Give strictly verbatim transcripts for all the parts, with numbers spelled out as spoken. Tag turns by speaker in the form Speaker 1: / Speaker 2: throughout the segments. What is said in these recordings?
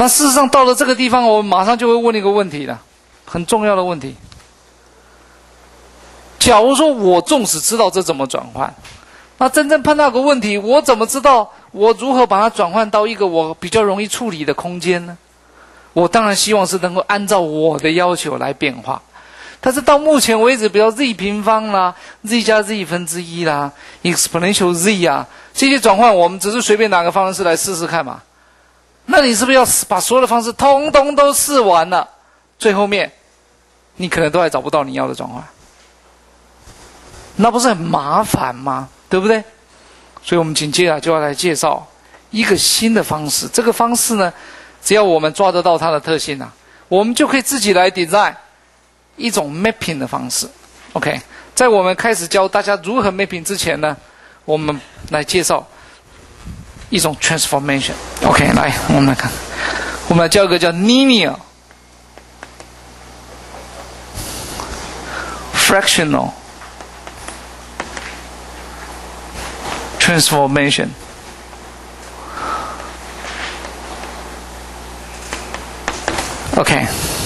Speaker 1: 那事实上到了这个地方，我们马上就会问一个问题了，很重要的问题。假如说我纵使知道这怎么转换，那真正碰到个问题，我怎么知道我如何把它转换到一个我比较容易处理的空间呢？我当然希望是能够按照我的要求来变化。但是到目前为止，比如 z 平方啦 ，z 加 z 分之一啦 ，exponential z 啊，这些转换我们只是随便拿个方式来试试看嘛。那你是不是要把所有的方式通通都试完了？最后面你可能都还找不到你要的转换，那不是很麻烦吗？对不对？所以我们紧接着就要来介绍一个新的方式。这个方式呢，只要我们抓得到它的特性啊，我们就可以自己来 design 一种 mapping 的方式。 OK， 在我们开始教大家如何 mapping 之前呢，我们来介绍一种 transformation。 OK， 来我们来看，我们来教一个叫 linear fractional transformation。 OK，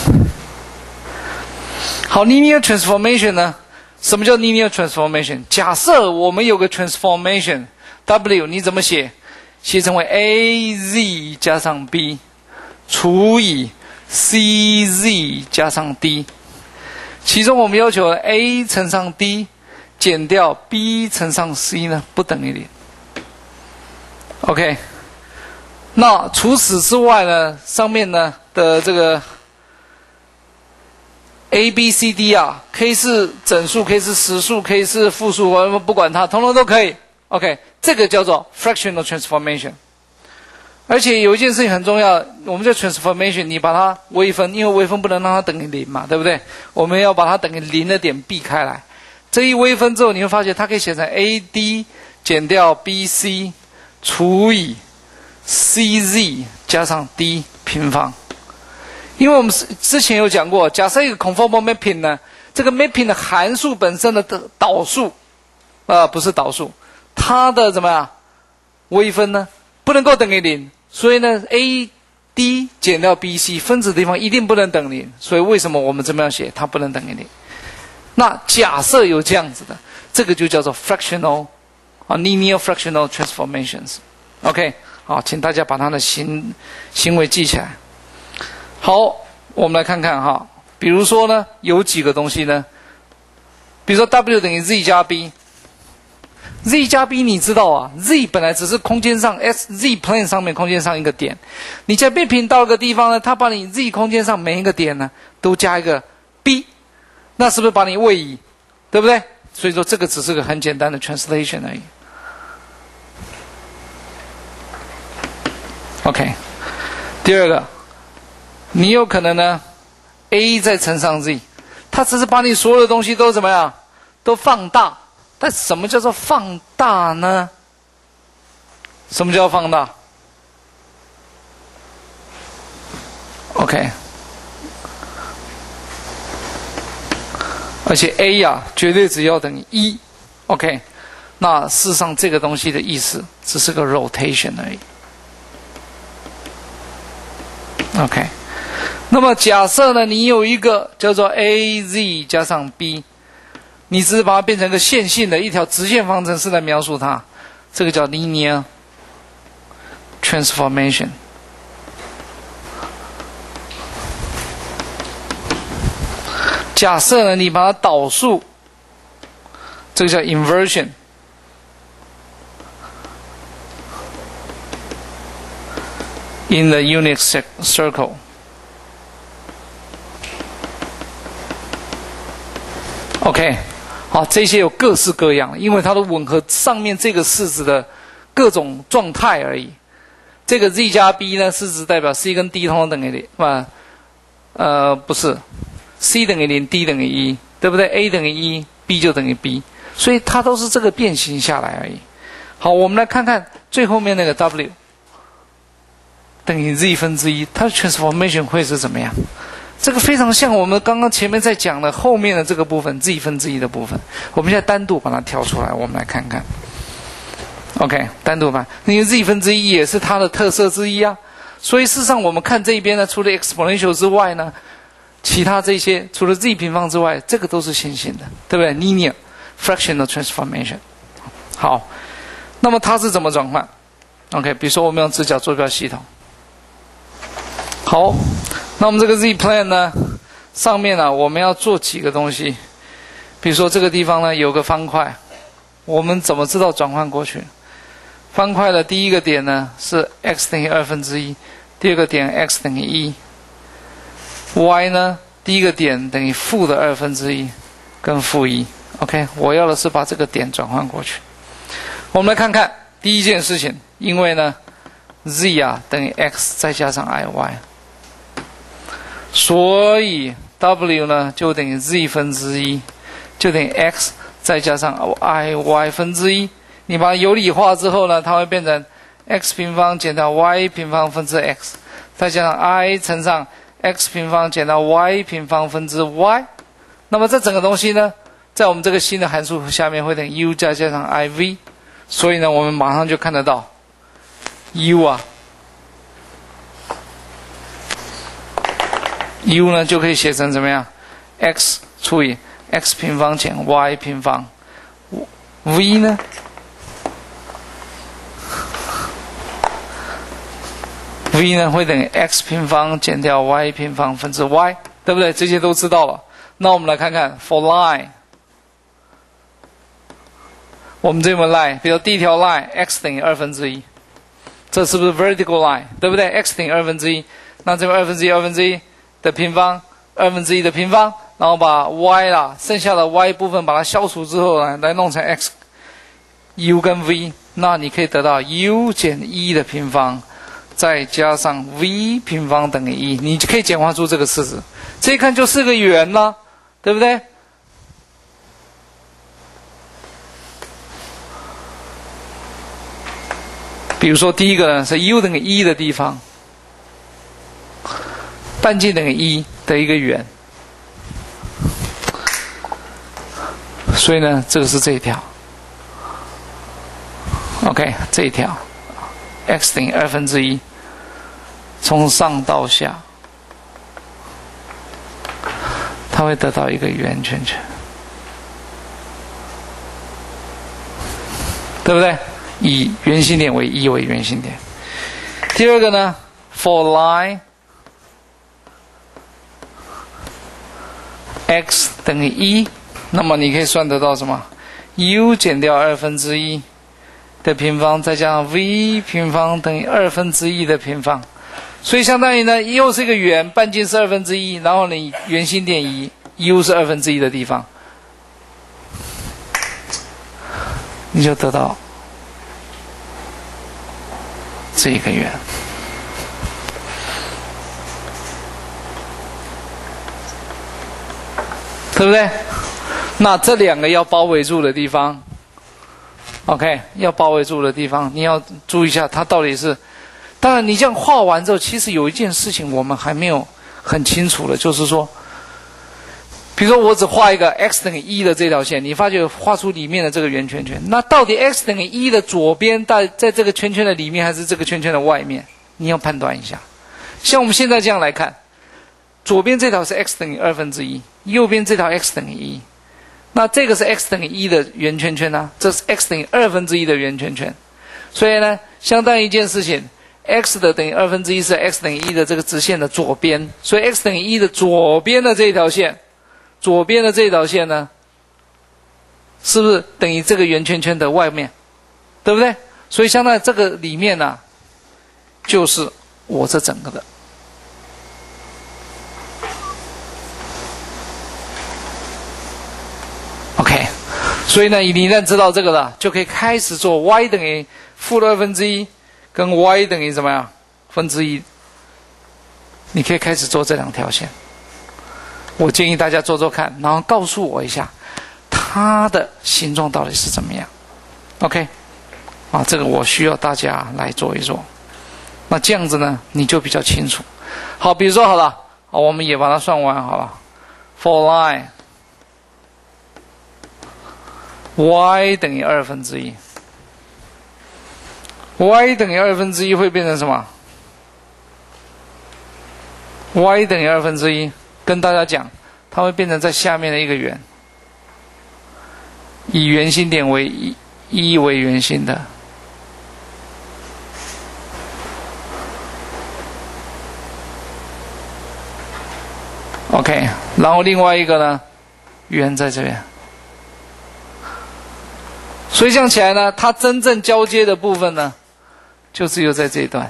Speaker 1: 好， linear transformation 呢？什么叫 linear transformation？ 假设我们有个 transformation W， 你怎么写？写成为 A Z 加上 B 除以 C Z 加上 D， 其中我们要求 A 乘上 D 减掉 B 乘上 C 呢，不等于零。OK， 那除此之外呢，上面呢的这个 A B C D 啊，可以是整数，可以是实数，可以是复数，我们不管它，统统都可以。OK， 这个叫做 fractional transformation。而且有一件事情很重要，我们在 transformation 你把它微分，因为微分不能让它等于零嘛，对不对？我们要把它等于零的点避开来。这一微分之后，你会发现它可以写成 A D 减掉 B C 除以 C Z 加上 D 平方。因为我们之前有讲过，假设一个 conformal mapping 呢，这个 mapping 的函数本身的导数，呃，不是导数，它的怎么样微分呢，不能够等于零，所以呢 A D 减掉 B C 分子的地方一定不能等零，所以为什么我们这么样写，它不能等于零？那假设有这样子的，这个就叫做 fractional 啊 linear fractional transformations。OK， 好，请大家把它的行行为记起来。好，我们来看看哈，比如说呢，有几个东西呢，比如说 W 等于 Z 加 B。Z 加 B 你知道啊 ，Z 本来只是空间上 S Z plane 上面空间上一个点，你在mapping到一个地方呢，它把你 Z 空间上每一个点呢都加一个 B， 那是不是把你位移，对不对？所以说这个只是个很简单的 translation 而已。OK， 第二个，你有可能呢 A 再乘上 Z， 它只是把你所有的东西都怎么样，都放大。但什么叫做放大呢？什么叫放大 ？OK， 而且 A 呀、啊，绝对只要等于一 ，OK， 那事实上这个东西的意思只是个 rotation 而已。OK， 那么假设呢，你有一个叫做 A Z 加上 B。你只是把它变成一个线性的一条直线方程式来描述它，这个叫 linear transformation。假设呢，你把它导数，这个叫 inversion。in the unit circle。OK。好，这些有各式各样，因为它都吻合上面这个式子的各种状态而已。这个 Z 加 B 呢，是指代表 C 跟 D 通通等于零，啊，呃，不是 ，C 等于零 ，D 等于一，对不对 ？A 等于一 ，B 就等于 B， 所以它都是这个变形下来而已。好，我们来看看最后面那个 W 等于 Z 分之一，它的 transformation 会是怎么样？这个非常像我们刚刚前面在讲的后面的这个部分 z 分之一的部分，我们现在单独把它挑出来，我们来看看。OK， 单独吧，因为 z 分之一也是它的特色之一啊， 所以事实上我们看这一边呢，除了 exponential 之外呢，其他这些除了 z 平方之外，这个都是线性的，对不对 ？linear fractional transformation。好，那么它是怎么转换 ？OK， 比如说我们用直角坐标系统。好，那我们这个 z plane 呢，上面呢我们要做几个东西，比如说这个地方呢有个方块，我们怎么知道转换过去？方块的第一个点呢是 x 等于二分之一，第二个点 x 等于一 ，y 呢第一个点等于负的二分之一跟负一。OK， 我要的是把这个点转换过去。我们来看看第一件事情，因为呢 z 啊等于 x 再加上 iy， 所以 w 呢就等于 z 分之一，就等于 x 再加上 iy 分之一。你把它有理化之后呢，它会变成 x 平方减掉 y 平方分之 x， 再加上 i 乘上 x 平方减到 y 平方分之 y。那么这整个东西呢，在我们这个新的函数下面会等于 u 再加上 iv， 所以呢，我们马上就看得到 u 啊 ，u 呢就可以写成怎么样 ？x 除以 x 平方减 y 平方 ，v 呢？v 呢会等于 x 平方减掉 y 平方分之 y， 对不对？这些都知道了。那我们来看看 for line， 我们这边 line， 比如第一条 line x 等于二分之一，这是不是 vertical line， 对不对 ？x 等于二分之一，那这边二分之一二分之一的平方，二分之一的平方，然后把 y 啦，剩下的 y 部分把它消除之后呢，来弄成 x，u 跟 v， 那你可以得到 u 减一的平方。再加上 v 平方等于一，你就可以简化出这个式子。这一看就是个圆了，对不对？比如说第一个呢是 u 等于一的地方，半径等于一的一个圆，所以呢，这个是这一条。OK， 这一条。x 等于二分之一，从上到下，它会得到一个圆圈圈，对不对？以圆心点为一为圆心点。第二个呢 ，for line x 等于一，那么你可以算得到什么 ？u 减掉二分之一。的平方再加上 v 平方等于二分之一的平方，所以相当于呢，又是一个圆，半径是二分之一，然后你圆心点移 u 是二分之一的地方，你就得到这一个圆，对不对？那这两个要包围住的地方。OK， 要包围住的地方，你要注意一下，它到底是……当然，你这样画完之后，其实有一件事情我们还没有很清楚的，就是说，比如说我只画一个 x 等于一的这条线，你发觉画出里面的这个圆圈圈，那到底 x 等于一的左边在在这个圈圈的里面，还是这个圈圈的外面？你要判断一下。像我们现在这样来看，左边这条是 x 等于二分之一，右边这条 x 等于一。那这个是 x 等于一的圆圈圈啊，这是 x 等于二分之一的圆圈圈，所以呢，相当于一件事情 ，x 的等于二分之一是 x 等于一的这个直线的左边，所以 x 等于一的左边的这一条线，左边的这条线呢，是不是等于这个圆圈圈的外面，对不对？所以相当于这个里面呢、啊，就是我这整个的。OK， 所以呢，你一旦知道这个了，就可以开始做 y 等于负的二分之一跟 y 等于怎么样分之一，你可以开始做这两条线。我建议大家做做看，然后告诉我一下它的形状到底是怎么样。OK， 啊，这个我需要大家来做一做。那这样子呢，你就比较清楚。好，比如说好了，好，我们也把它算完好了。For line y 等于二分之一 ，y 等于二分之一会变成什么 y 等于二分之一，跟大家讲，它会变成在下面的一个圆，以圆心点为一一为圆心的。OK， 然后另外一个呢，圆在这边。所以这样起来呢，它真正交接的部分呢，就只有在这一段。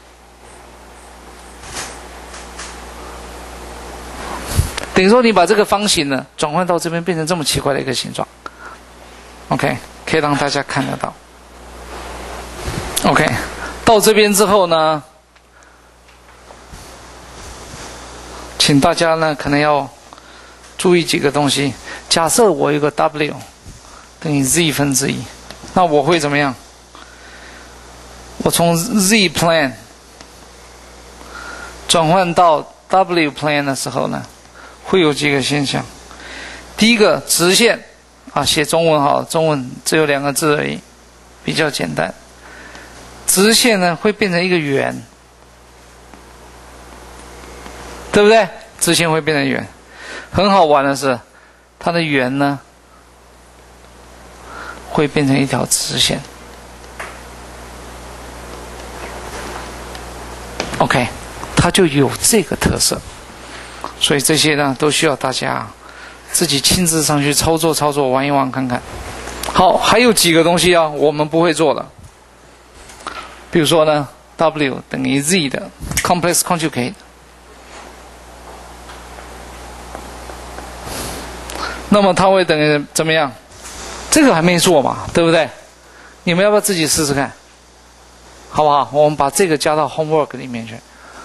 Speaker 1: 等于说你把这个方形呢转换到这边，变成这么奇怪的一个形状。OK， 可以让大家看得到。OK， 到这边之后呢，请大家呢可能要注意几个东西。假设我有个 W 等于 Z 分之一，那我会怎么样？我从 Z plane 转换到 W plane 的时候呢，会有几个现象。第一个，直线啊，写中文好，中文只有两个字而已，比较简单。直线呢会变成一个圆，对不对？直线会变成圆。很好玩的是，它的圆呢会变成一条直线。OK， 它就有这个特色。所以这些呢都需要大家自己亲自上去操作操作，玩一玩看看。好，还有几个东西啊我们不会做的，比如说呢 W 等于 Z 的 complex conjugate， 那么它会等于怎么样？这个还没做嘛，对不对？你们要不要自己试试看？好不好？我们把这个加到 homework 里面去。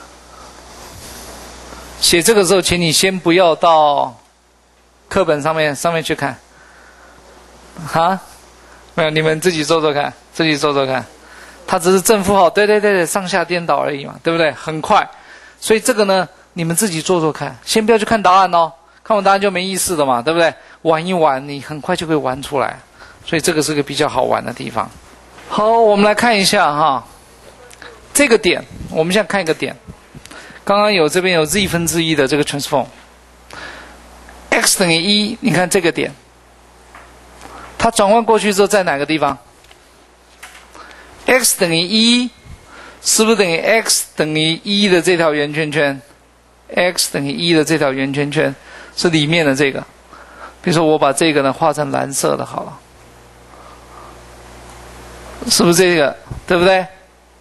Speaker 1: 写这个时候，请你先不要到课本上面上面去看，哈，没有，你们自己做做看，自己做做看。它只是正负号，对对对对，上下颠倒而已嘛，对不对？很快，所以这个呢，你们自己做做看，先不要去看答案哦，看完答案就没意思的嘛，对不对？玩一玩，你很快就会玩出来，所以这个是个比较好玩的地方。好，我们来看一下哈，这个点，我们现在看一个点。刚刚有这边有 z 分之一的这个 transform， x 等于一，你看这个点，它转换过去之后在哪个地方 ？x 等于一，是不是等于 x 等于一的这条圆圈圈 ？x 等于一的这条圆圈圈是里面的这个。比如说我把这个呢画成蓝色的好了，是不是这个？对不对？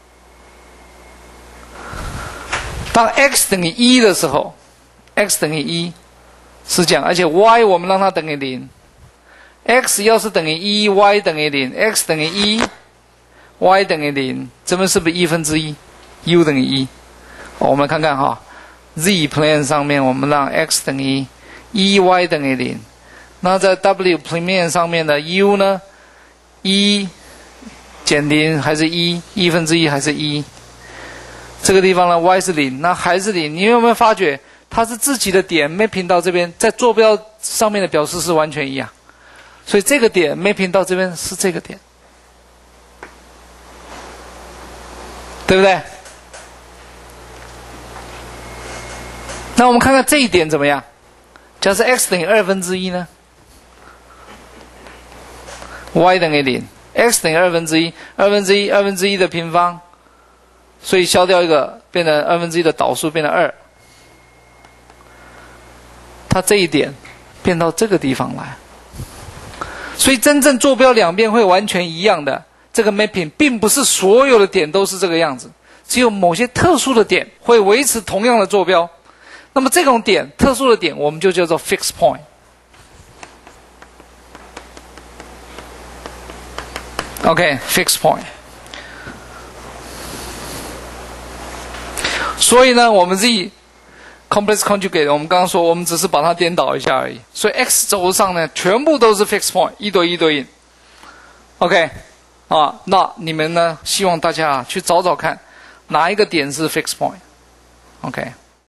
Speaker 1: 当 x 等于一的时候 ，x 等于一是这样，而且 y 我们让它等于零。x 要是等于一 ，y 等于零 ，x 等于一 ，y 等于零，这边是不是一分之一 ？u 等于一。我们看看哈 ，z plane 上面我们让 x 等于一 ，y 等于零。那在 w plane 上面的 u 呢？一减零还是一？一分之一还是一？这个地方呢 y 是零，那还是零。你有没有发觉它是自己的点 mapping 到这边，在坐标上面的表示是完全一样，所以这个点 mapping 到这边是这个点，对不对？那我们看看这一点怎么样？假设 x 等于二分之一呢 ，y 等于零 ，x 等于二分之一，二分之一，二分之一的平方。所以消掉一个，变成二分之一的导数变成二，它这一点变到这个地方来，所以真正坐标两边会完全一样的这个 mapping， 并不是所有的点都是这个样子，只有某些特殊的点会维持同样的坐标。那么这种点，特殊的点，我们就叫做 fixed point。OK，fixed point。所以呢，我们 z complex conjugate， 我们刚刚说，我们只是把它颠倒一下而已。所以 x 轴上呢，全部都是 fixed point， 一对一对应。OK， 啊，那你们呢，希望大家去找找看，哪一个点是 fixed point。OK。